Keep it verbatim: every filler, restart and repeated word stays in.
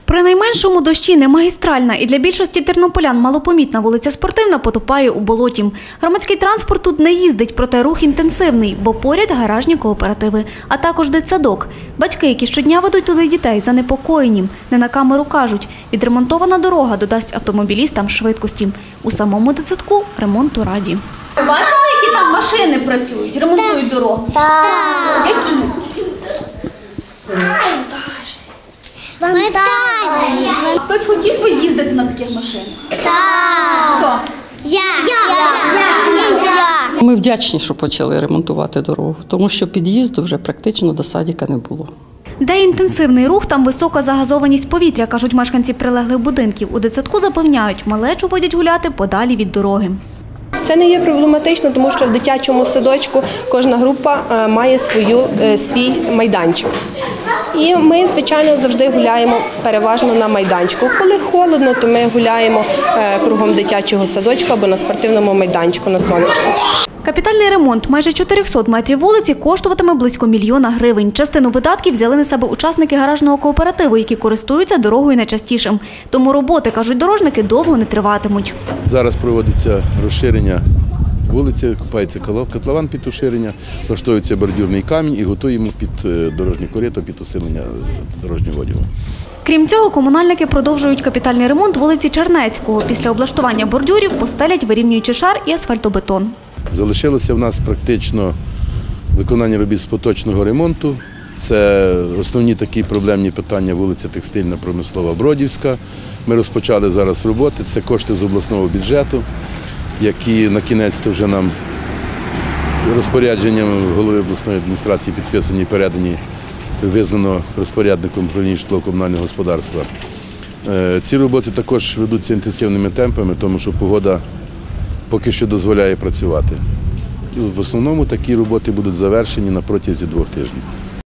При найменшому дощі не магістральна і для більшості тернополян малопомітна вулиця Спортивна потопає у болоті. Громадський транспорт тут не їздить, проте рух інтенсивний, бо поряд гаражні кооперативи, а також дитсадок. Батьки, які щодня ведуть туди дітей, занепокоєні. Не на камеру кажуть, відремонтована дорога додасть автомобілістам швидкості. У самому дитсадку ремонту раді. Бачили, які там машини працюють, ремонтують дорогу? Так. Які? Вантажні. Хтось хотів поїздити на таких машинах? Так. Хто? Я. Я. Я. Ми вдячні, що почали ремонтувати дорогу, тому що під'їзду вже практично до садика не було. Де інтенсивний рух, там висока загазованість повітря, кажуть мешканці прилеглих будинків. У дитсадку запевняють, малечу водять гуляти подалі від дороги. Це не є проблематично, тому що в дитячому садочку кожна група має свою, свій майданчик. І ми, звичайно, завжди гуляємо переважно на майданчику. Коли холодно, то ми гуляємо кругом дитячого садочка або на спортивному майданчику на сонечку. Капітальний ремонт майже чотирьохсот метрів вулиці коштуватиме близько мільйона гривень. Частину видатків взяли на себе учасники гаражного кооперативу, які користуються дорогою найчастішим. Тому роботи, кажуть дорожники, довго не триватимуть. Зараз проводиться розширення вулиці, копається котлован під уширення, влаштовується бордюрний камінь і готуємо під дорожнє корито, під усилення дорожнього одягу. Крім цього, комунальники продовжують капітальний ремонт вулиці Чернецького. Після облаштування бордюрів постелять вирівнюючий шар і асфальтобетон. Залишилося в нас практично виконання робіт з поточного ремонту. Це основні такі проблемні питання вулиця Текстильна, Промислова, Бродівська. Ми розпочали зараз роботи. Це кошти з обласного бюджету, які на кінець вже нам розпорядженням голови обласної адміністрації підписані і передані, визнано розпорядником управління житлово-комунального господарства. Ці роботи також ведуться інтенсивними темпами, тому що погода поки що дозволяє працювати. В основному такі роботи будуть завершені на протязі двох тижнів.